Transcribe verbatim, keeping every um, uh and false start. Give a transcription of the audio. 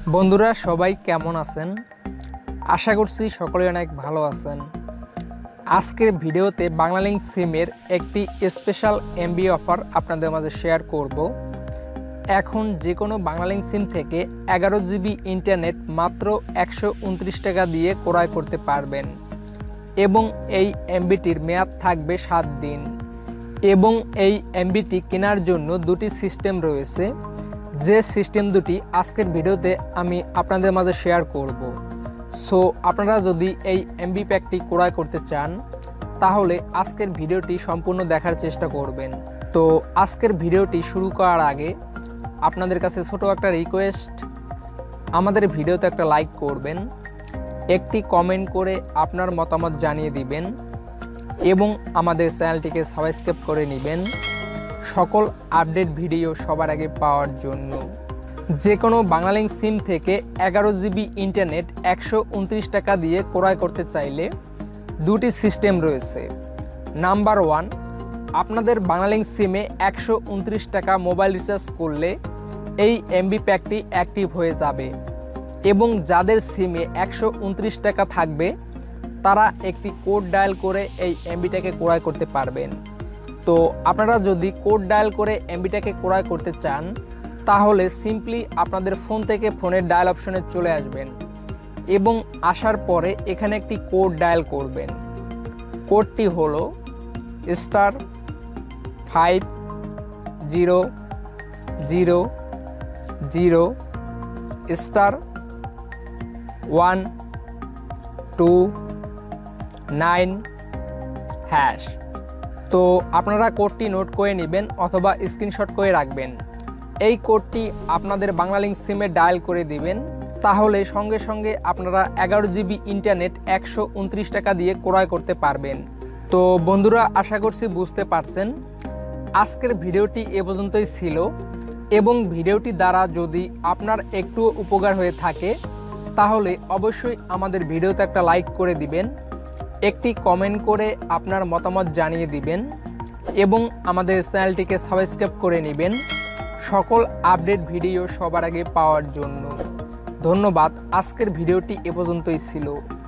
বন্ধুরা সবাই কেমন আছেন? আশা করছি সকলে অনেক ভালো আছেন। আজকের ভিডিওতে বাংলালিংক সিমের একটি স্পেশাল এমবি অফার আপনাদের মাঝে শেয়ার করব। এখন যে কোনো বাংলালিংক সিম থেকে এগারো জিবি ইন্টারনেট মাত্র একশো উনত্রিশ টাকা দিয়ে ক্রয় করতে পারবেন এবং এই এমবিটির মেয়াদ থাকবে সাত দিন এবং এই এমবিটি কেনার জন্য দুটি সিস্টেম রয়েছে, যে সিস্টেম দুটি আজকের ভিডিওতে আমি আপনাদের মাঝে শেয়ার করব। সো আপনারা যদি এই এমবি প্যাকটি ক্রয় করতে চান তাহলে আজকের ভিডিওটি সম্পূর্ণ দেখার চেষ্টা করবেন। তো আজকের ভিডিওটি শুরু করার আগে আপনাদের কাছে ছোট একটা রিকোয়েস্ট, আমাদের ভিডিওতে একটা লাইক করবেন, একটি কমেন্ট করে আপনার মতামত জানিয়ে দিবেন এবং আমাদের চ্যানেলটিকে সাবস্ক্রাইব করে নেবেন সকল আপডেট ভিডিও সবার আগে পাওয়ার জন্য। যে কোনো বাংলালিংক সিম থেকে এগারো জিবি ইন্টারনেট একশো উনত্রিশ টাকা দিয়ে ক্রয় করতে চাইলে দুটি সিস্টেম রয়েছে। নাম্বার ওয়ান, আপনাদের বাংলালিংক সিমে একশো উনত্রিশ টাকা মোবাইল রিচার্জ করলে এই এমবি প্যাকটি অ্যাক্টিভ হয়ে যাবে এবং যাদের সিমে একশো উনত্রিশ টাকা থাকবে তারা একটি কোড ডায়াল করে এই এমবিটাকে ক্রয় করতে পারবেন। তো আপনারা যদি কোড ডায়াল করে এমবিটাকে ক্রয় করতে চান তাহলে সিম্পলি আপনাদের ফোন থেকে ফোনের ডায়াল অপশনে চলে আসবেন এবং আসার পরে এখানে একটি কোড ডায়াল করবেন। কোডটি হলো star five zero zero zero star one two nine hash. তো আপনারা কোডটি নোট করে নেবেন অথবা স্ক্রিনশট করে রাখবেন। এই কোডটি আপনাদের বাংলালিংক সিমে ডায়াল করে দিবেন, তাহলে সঙ্গে সঙ্গে আপনারা এগারো জিবি ইন্টারনেট একশো উনত্রিশ টাকা দিয়ে ক্রয় করতে পারবেন। তো বন্ধুরা আশা করছি বুঝতে পারছেন। আজকের ভিডিওটি এ পর্যন্তই ছিল এবং ভিডিওটি দ্বারা যদি আপনার একটু উপকার হয়ে থাকে তাহলে অবশ্যই আমাদের ভিডিওতে একটা লাইক করে দিবেন, একটি কমেন্ট করে আপনার মতামত জানিয়ে দিবেন এবং আমাদের চ্যানেলটিকে সাবস্ক্রাইব করে নেবেন সকল আপডেট ভিডিও সবার আগে পাওয়ার জন্য। ধন্যবাদ। আজকের ভিডিওটি এ পর্যন্তই ছিল।